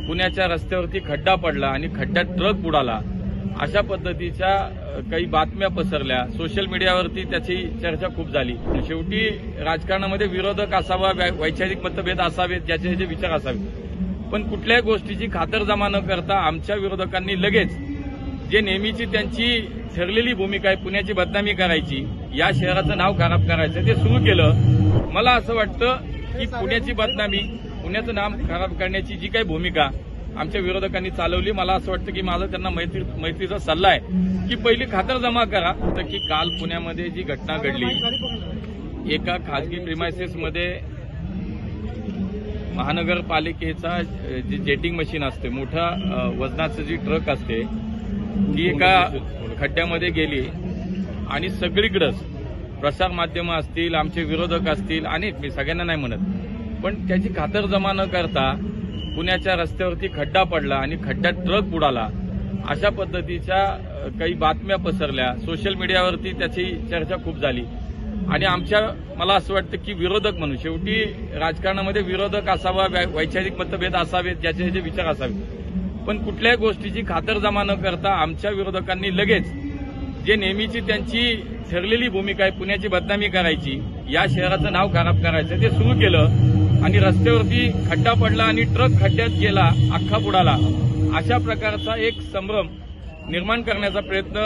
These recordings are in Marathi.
पुण्याच्या रस्त्यावरती खड्डा पडला आणि खड्ड्यात ट्रक बुडाला, अशा पद्धतीच्या काही बातम्या पसरल्या. सोशल मीडियावरती त्याची चर्चा खूप झाली. शेवटी राजकारणामध्ये विरोधक असावा, वैचारिक मतभेद असावेत, ज्याचे जे विचार असावेत, पण कुठल्याही गोष्टीची खातरजमा न करता आमच्या विरोधकांनी लगेच जे नेहमीची त्यांची ठरलेली भूमिका आहे, पुण्याची बदनामी करायची, या शहराचं नाव खराब करायचं, ते सुरू केलं. मला असं वाटतं की पुण्याची बदनामी, पुण्याचं नाव खराब करण्याची जी काही भूमिका आमच्या विरोधकांनी चालवली, मला असं वाटतं की माझा त्यांना मैत्रीचा सल्ला आहे की पहिली खातरजमा करा. तर की काल पुण्यामध्ये जी घटना घडली, एका खासगी प्रिमायसेसमध्ये महानगरपालिकेचा जे जेटिंग मशीन असते, मोठ्या वजनाचं जी ट्रक असते, ती एका खड्ड्यामध्ये गेली आणि सगळीकडेच प्रसार माध्यमं असतील, आमचे विरोधक असतील, अनेक, मी सगळ्यांना नाही म्हणत, पण त्याची खातरजमा न करता पुण्याच्या रस्त्यावरती खड्डा पडला आणि खड्ड्यात ट्रक बुडाला, अशा पद्धतीच्या काही बातम्या पसरल्या. सोशल मीडियावरती त्याची चर्चा खूप झाली आणि मला असं वाटतं की विरोधक म्हणून, शेवटी राजकारणामध्ये विरोधक असावा, वैचारिक मतभेद असावेत, ज्याचे जे विचार असावेत, पण कुठल्याही गोष्टीची खातरजमा न करता आमच्या विरोधकांनी लगेच जे नेहमीची त्यांची ठरलेली भूमिका आहे, पुण्याची बदनामी करायची, या शहराचं नाव खराब करायचं, ते सुरू केलं आणि रस्त्यावरती खड्डा पडला आणि ट्रक खड्ड्यात गेला, अख्खा बुडाला, अशा प्रकारचा एक संभ्रम निर्माण करण्याचा प्रयत्न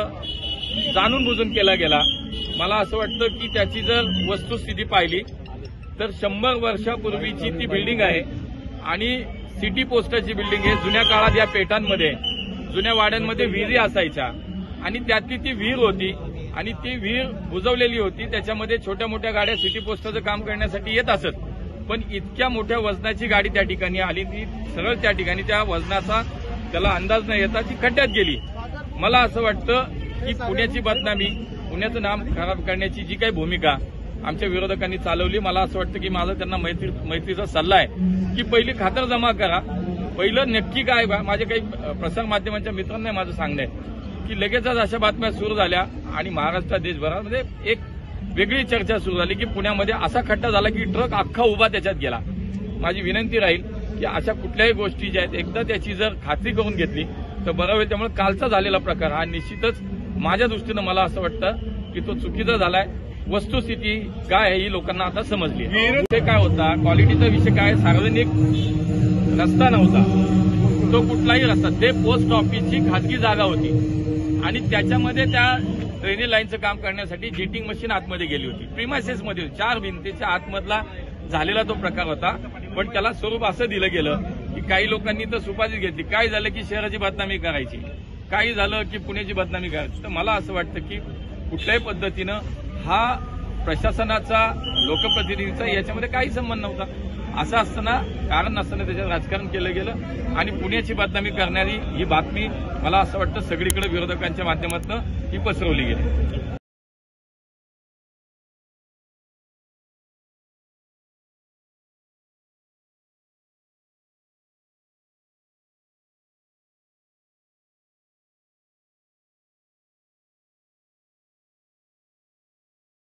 जाणून बुजून केला गेला. मला असं वाटतं की त्याची जर वस्तुस्थिती पाहिली तर 100 वर्षापूर्वीची ती बिल्डिंग आहे आणि सिटी पोस्टाची बिल्डिंग आहे. जुन्या काळात या पेठांमध्ये, जुन्या वाड्यांमध्ये विहिरी असायच्या आणि त्यातली ती विहीर होती आणि ती विहीर बुजवलेली होती. त्याच्यामध्ये छोट्या मोठ्या गाड्या सिटी पोस्टाचं काम करण्यासाठी येत असत, पण इतक्या मोठ्या वजनाची गाडी त्या ठिकाणी आली, ती सरळ त्या ठिकाणी त्या वजनाचा त्याला अंदाज न येता ती खड्ड्यात गेली. मला असं वाटतं की पुण्याची बदनामी, पुण्याचं नाव खराब करण्याची जी काही भूमिका आमच्या विरोधकांनी चालवली, मला असं वाटतं की माझा त्यांना मैत्रीचा सल्ला आहे की पहिली खातरजमा करा. पहिलं नक्की काय, माझे काही प्रसार माध्यमांच्या मित्रांना माझं सांगणं आहे की लगेचच अशा बातम्या सुरू झाल्या आणि महाराष्ट्रात, देशभरामध्ये एक वेगळी चर्चा सुरू झाली की पुण्यामध्ये असा खड्डा झाला की ट्रक अख्खा उभा त्याच्यात गेला. माझी विनंती राहील की अशा कुठल्याही गोष्टी ज्या आहेत, एकदा त्याची जर खात्री करून घेतली तर बरं होईल. त्यामुळे कालचा झालेला प्रकार हा निश्चितच माझ्या दृष्टीनं मला असं वाटतं की तो चुकीचा झालाय. वस्तुस्थिती काय आहे ही लोकांना आता समजली. विषय काय होता, क्वालिटीचा विषय काय, सार्वजनिक रस्ता नव्हता तो, कुठलाही रस्ता, ते पोस्ट ऑफिसची खासगी जागा होती आणि त्याच्यामध्ये त्या ड्रेनेज लाईनचं काम करण्यासाठी जेटिंग मशीन आतमध्ये गेली होती. प्रिमायसेसमध्ये 4 भिंतीच्या आतमधला झालेला तो प्रकार होता, पण त्याला स्वरूप असं दिलं गेलं की काही लोकांनी तर सुपारी घेतली. काय झालं की शहराची बदनामी करायची, काही झालं की पुण्याची बदनामी करायची. तर मला असं वाटतं की कुठल्याही पद्धतीनं हा प्रशासनाचा, लोकप्रतिनिधीचा याच्यामध्ये काही संबंध नव्हता. असं असताना, कारण नसताना त्याच्यात राजकारण केलं गेलं आणि पुण्याची बदनामी करणारी ही बातमी मला असं वाटतं सगळीकडे विरोधकांच्या माध्यमातून ही पसरवली गेली.